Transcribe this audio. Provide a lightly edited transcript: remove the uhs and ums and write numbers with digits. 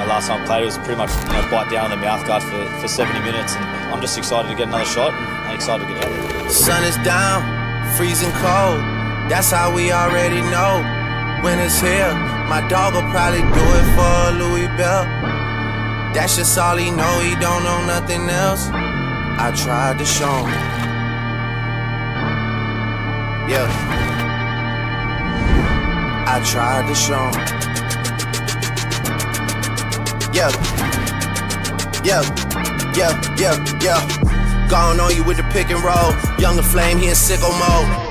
last time I played, it was pretty much bite down on the mouth guard for 70 minutes, and I'm just excited to get another shot and I'm excited to get out there. Sun is down, freezing cold. That's how we already know when it's here. My dog will probably do it for a Louis belt. That's just all he know, he don't know nothing else. I tried to show him. Yeah, I tried to show him. Yeah, yeah. Gone on you with the pick and roll. Younger flame, he in sicko mode.